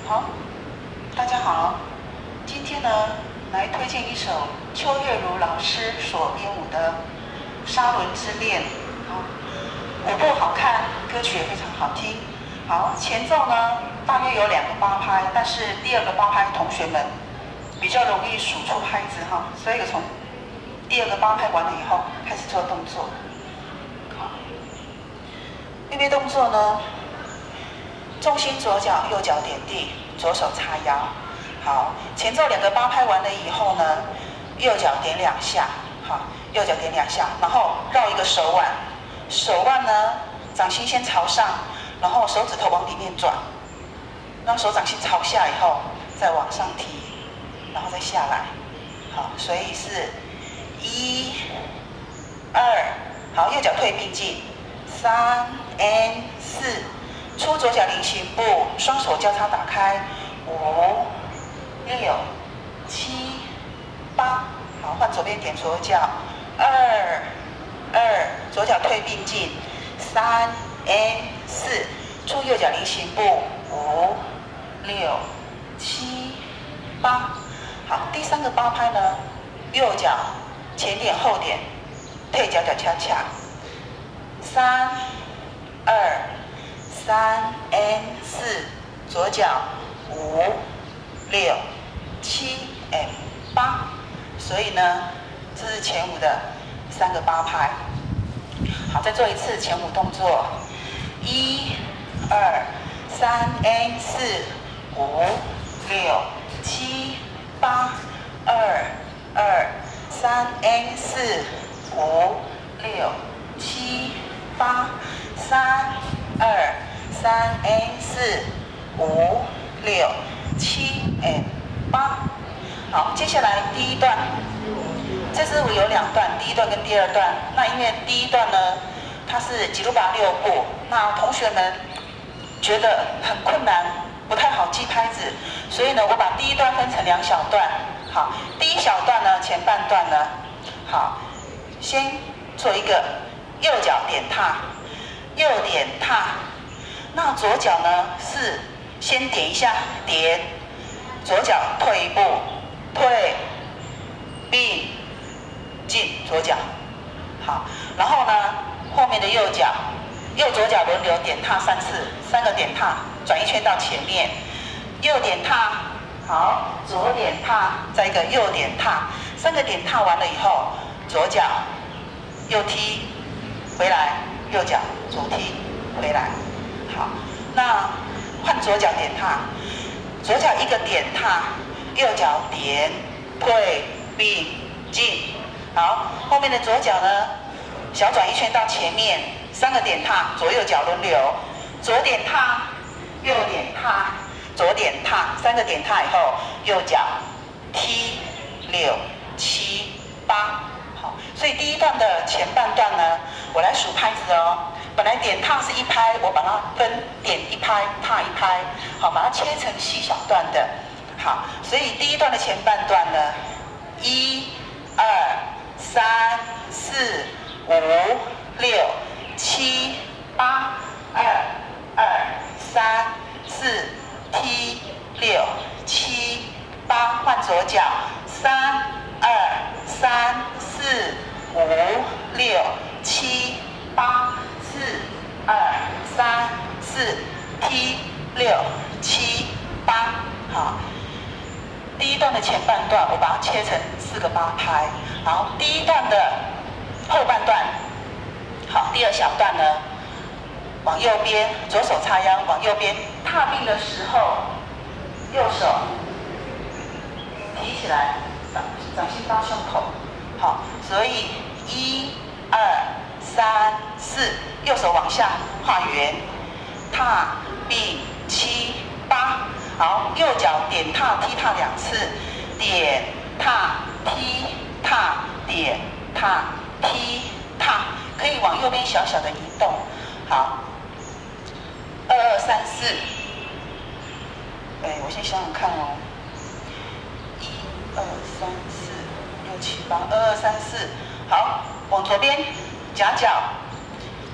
好，大家好，今天呢来推荐一首邱月如老师所编舞的《沙轮之恋》。好，舞步好看，歌曲也非常好听。好，前奏呢大约有2个8拍，但是第2个8拍同学们比较容易数出拍子哈，所以从第2个8拍完了以后开始做动作。好，预备动作呢，重心左脚，右脚点地，左手叉腰。好，前奏2个8拍完了以后呢，右脚点2下，好，右脚点2下，然后绕一个手腕，手腕呢掌心先朝上，然后手指头往里面转，让手掌心朝下以后再往上提，然后再下来。好，所以是1、2，好，右脚退并进，3、4。出左脚菱形步，双手交叉打开，5、6、7、8。好，换左边点左脚，2、左脚退并进，3、4。出右脚菱形步，5、6、7、8。好，第3个8拍呢，右脚前点后点，退脚脚恰恰，3、2。3、4，左脚5、6、7、8，所以呢，这是前舞的3个8拍。好，再做一次前舞动作，1、2、3、4、5、6、7、8，2、3、4、5、6、7、8，3、3、4、5、6、7、8。好，接下来第1段，这支舞有2段，第1段跟第2段。那因为第1段呢，它是吉鲁巴6步，那同学们觉得很困难，不太好记拍子，所以呢，我把第1段分成2小段。好，第1小段呢，前半段呢，好，先做一个右脚点踏，右点踏。那左脚呢是先点一下点，左脚退一步，退，并进左脚，好，然后呢后面的右脚，右左脚轮流点踏3次，3个点踏，转一圈到前面，右点踏，好，左点踏，再一个右点踏，3个点踏完了以后，左脚右踢回来，右脚左踢回来。好，那换左脚点踏，左脚1个点踏，右脚点退并进。好，后面的左脚呢，小转一圈到前面，3个点踏，左右脚轮流，左点踏，右点踏，左点踏，3个点踏以后，右脚踢6、7、8。好，所以第1段的前半段呢，我来数拍子哦。本来点踏是1拍，我把它分点1拍，踏1拍，好，把它切成细小段的。好，所以第1段的前半段呢，1、2、3、4、5、6、7、8，2、3、4、踢6、7、8，换左脚，3、3、4、5、6、7、8。4、3、4，踢6、7、8。好，第1段的前半段我把它切成4个8拍。好，第1段的后半段，好，第2小段呢，往右边，左手叉腰，往右边踏并的时候，右手提起来，掌心到胸口。好，所以1、2、3、4，右手往下画圆，踏并7、8。好，右脚点踏踢踏2次，点踏踢踏，点踏踢踏，可以往右边小小的移动。好，2、2、3、4。我先想想看哦，1、2、3、4、6、7、8，2、2、3、4。好，往左边夹脚。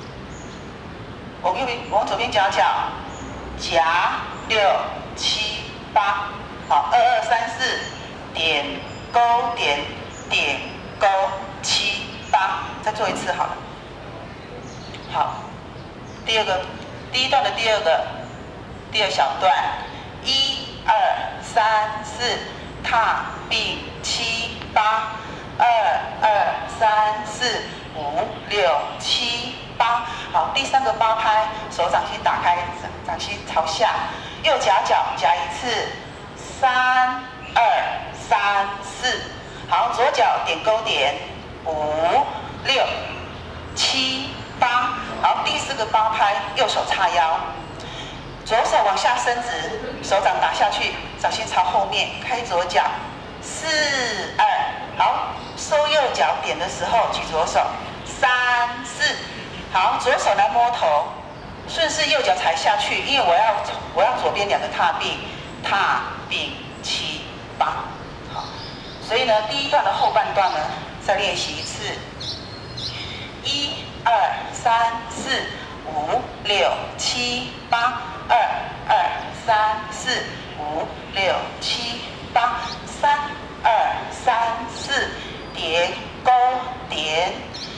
往左边夹脚，夹6、7、 八，好，2234点勾点点勾7 8，再做一次好了。好，第一段的第二小段，1、2、3、4，踏并7、8，2、2、3、4、5、6、7、8。好，第3个8拍，手掌心打开，掌心朝下，右夹脚夹一次，3、2、3、4。好，左脚点勾点，5、6、7、8。好，第4个8拍，右手叉腰，左手往下伸直，手掌打下去，掌心朝后面，开左脚，4、2。好，收右脚点的时候举左手，3、4。好，左手来摸头，顺势右脚踩下去，因为我要左边2个踏并，踏并7、8。好，所以呢，第1段的后半段呢，再练习一次，1、2、3、4、5、6、7、8，2、2、3、4、5、6、7、8，3、2、3、4，点勾点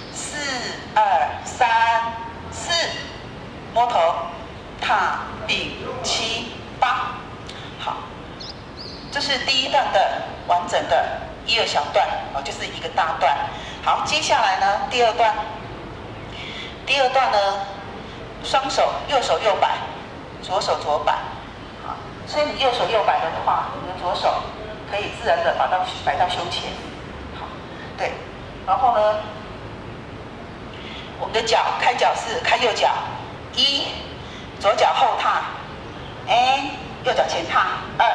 ，4、2、3、4，摸头，踏并7、8。好，这是第1段的完整的1、2小段哦，就是一个大段。好，接下来呢，第2段。第2段呢，双手右手右摆，左手左摆。好，所以你右手右摆的话，你的左手可以自然的摆到胸前。好，对，然后呢，我们的脚开脚是开右脚，1，左脚后踏 ，N， 右脚前踏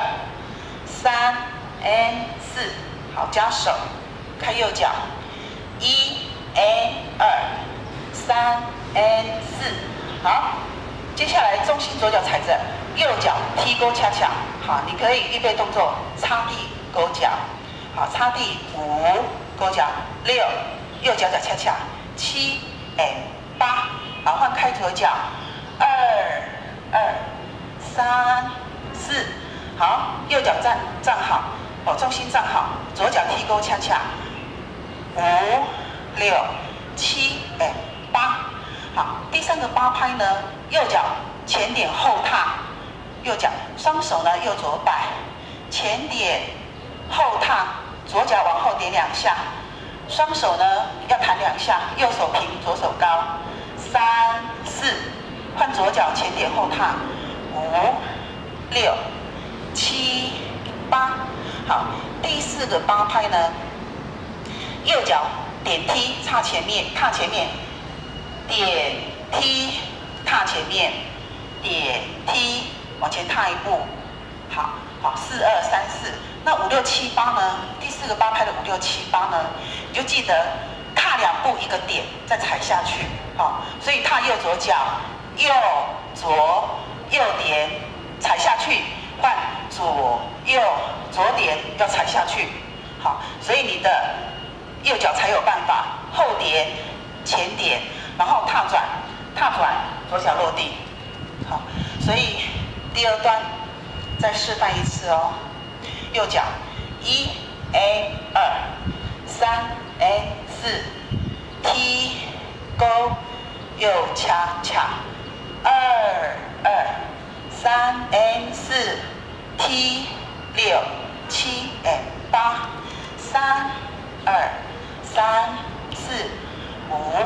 ，2、3、N、4。好，加手，开右脚，1、N、2。3、N、4，好，接下来重心左脚踩着，右脚踢勾恰恰，好，你可以预备动作，擦地勾脚，好，擦地5，勾脚6，右脚脚恰恰7、N、8，好，换开左脚2、2、3、4，好，右脚站好，哦，重心站好，左脚踢勾恰恰5、6、7、N。8，好，第3个8拍呢，右脚前点后踏，右脚双手呢右左摆，前点后踏，左脚往后点2下，双手呢要弹2下，右手平，左手高，3、4，换左脚前点后踏，5、6、7、8，好，第4个8拍呢，右脚点踢踏前面，点踢踏前面，点踢往前踏一步，好，4、2、3、4。那5、6、7、8呢？第4个8拍的5、6、7、8呢？你就记得踏2步一个点，再踩下去，好，所以踏右左脚，右左右点踩下去，换左右左点要踩下去，好，所以你的右脚才有办法后点前点。然后踏转，左脚落地，好，所以第2段再示范一次哦。右脚1 A 2 3 A 4，踢勾右恰恰2 2 3 A 4，踢6 7 A 8 3 2 3 4 5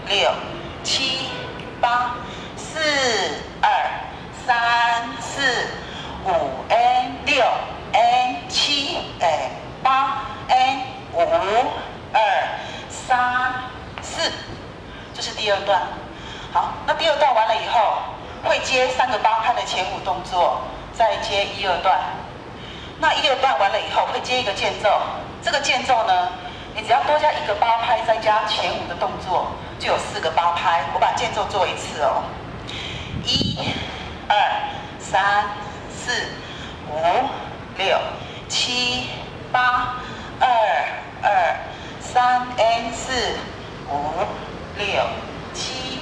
6、7、8、4、2、3、4、5 N 6 N 7 N 8 N 5 2 3 4，这是第2段。好，那第2段完了以后，会接3个8拍的前5动作，再接1、2段。那1、2段完了以后，会接一个间奏。这个间奏呢，你只要多加1个8拍，再加前5的动作。就有4个8拍，我把间奏做一次哦。1、2、3、4、5、6、7、8、2、2、3 N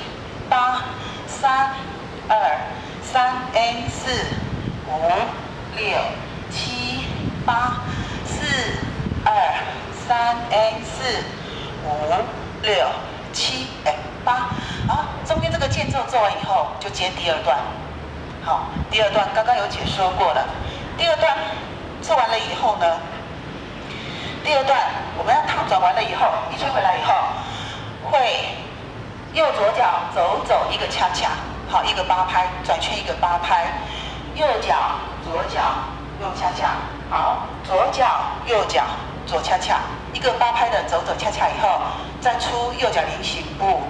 4、5、6、7、8、3、2、3 N 4、5、 6、7、8、4、2、3、4、5、6、7、8。好，中间这个间奏做完以后，就接第二段。好，第二段刚刚有解说过了。第二段做完了以后呢，第二段我们要踏转完了以后，一吹回来以后，会右左脚走走一个恰恰，好，一个8拍，转圈一个8拍，右脚左脚右恰恰，好，左脚右脚左恰恰，一个8拍的走走恰恰以后，再出右脚菱形步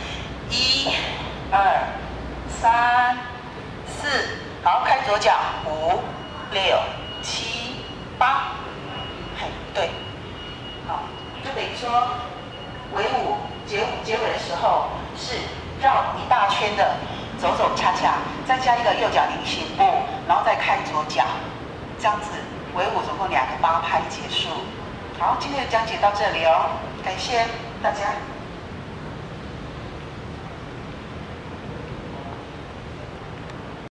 ，1、2、3、4，好，开左脚5、6、7、8，嘿，对，好，就等于说尾舞结尾的时候是绕一大圈的走走恰恰，再加一个右脚菱形步，然后再开左脚，这样子尾舞总共2个8拍结束。好，今天的讲解到这里哦，感谢大家。